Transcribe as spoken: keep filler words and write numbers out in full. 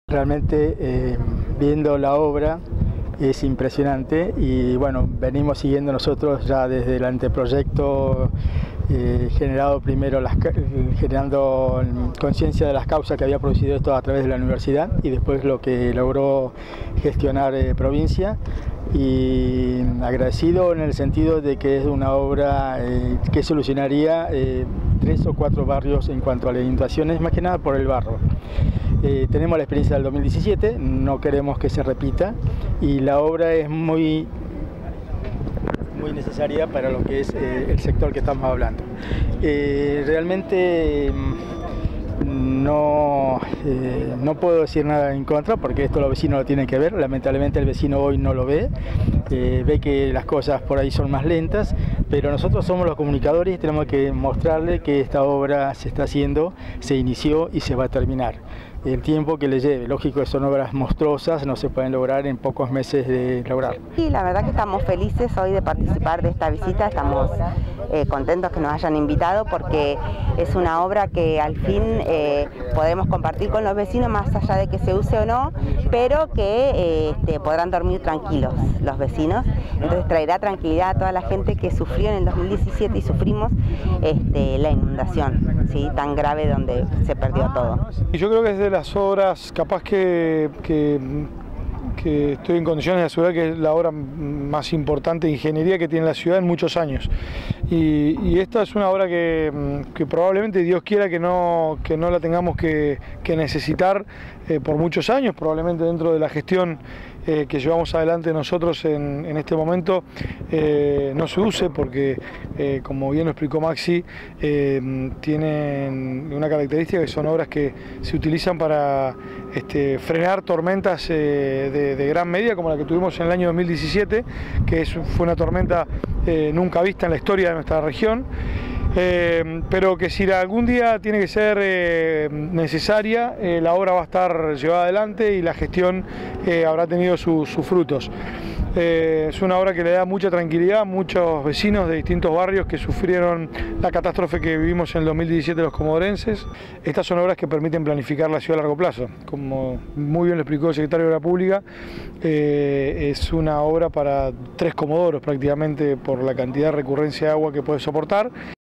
Realmente eh, viendo la obra es impresionante y bueno, venimos siguiendo nosotros ya desde el anteproyecto eh, generado primero las, generando conciencia de las causas que había producido esto a través de la universidad y después lo que logró gestionar eh, provincia, y agradecido en el sentido de que es una obra eh, que solucionaría eh, tres o cuatro barrios en cuanto a las inundaciones, más que nada por el barro. Eh, tenemos la experiencia del dos mil diecisiete, no queremos que se repita y la obra es muy, muy necesaria para lo que es eh, el sector que estamos hablando. Eh, realmente no, eh, no puedo decir nada en contra porque esto los vecinos lo tienen que ver, lamentablemente el vecino hoy no lo ve, eh, ve que las cosas por ahí son más lentas, pero nosotros somos los comunicadores y tenemos que mostrarle que esta obra se está haciendo, se inició y se va a terminar. El tiempo que le lleve, lógico que son obras monstruosas, no se pueden lograr en pocos meses de lograr. Sí, la verdad que estamos felices hoy de participar de esta visita, estamos eh, contentos que nos hayan invitado porque es una obra que al fin eh, podemos compartir con los vecinos más allá de que se use o no, pero que eh, este, podrán dormir tranquilos los vecinos, entonces traerá tranquilidad a toda la gente que sufrió en el dos mil diecisiete y sufrimos este, la inundación, ¿sí? Tan grave donde se perdió todo. Y yo creo que es de las obras capaz que, que, que estoy en condiciones de asegurar que es la obra más importante de ingeniería que tiene la ciudad en muchos años. Y, y esta es una obra que, que probablemente Dios quiera que no, que no la tengamos que, que necesitar eh, por muchos años, probablemente dentro de la gestión eh, que llevamos adelante nosotros en, en este momento eh, no se use porque, eh, como bien lo explicó Maxi, eh, tienen una característica que son obras que se utilizan para este, frenar tormentas eh, de, de gran medida, como la que tuvimos en el año dos mil diecisiete, que es, fue una tormenta eh, nunca vista en la historia de nuestra región. Eh, pero que si algún día tiene que ser eh, necesaria, eh, la obra va a estar llevada adelante y la gestión eh, habrá tenido su, sus frutos. Eh, es una obra que le da mucha tranquilidad a muchos vecinos de distintos barrios que sufrieron la catástrofe que vivimos en el dos mil diecisiete los comodorenses. Estas son obras que permiten planificar la ciudad a largo plazo. Como muy bien lo explicó el secretario de Obra Pública, eh, es una obra para tres comodoros prácticamente por la cantidad de recurrencia de agua que puede soportar.